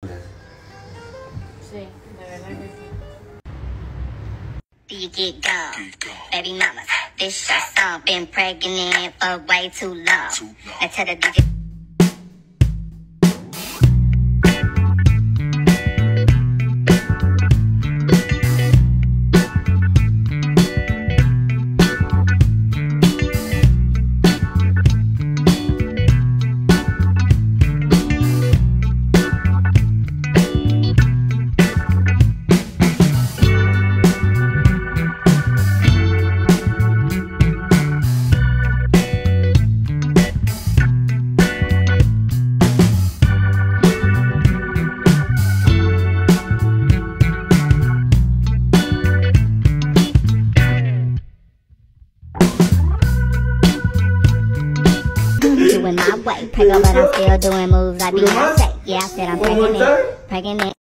Sí, de verdad que sí. You get gone, baby mamas. This your song, been pregnant for way too long. I tell the DJ. Doing my way, preggo, but I'm still doing moves like Beyonce. Yeah, I said I'm pregnant.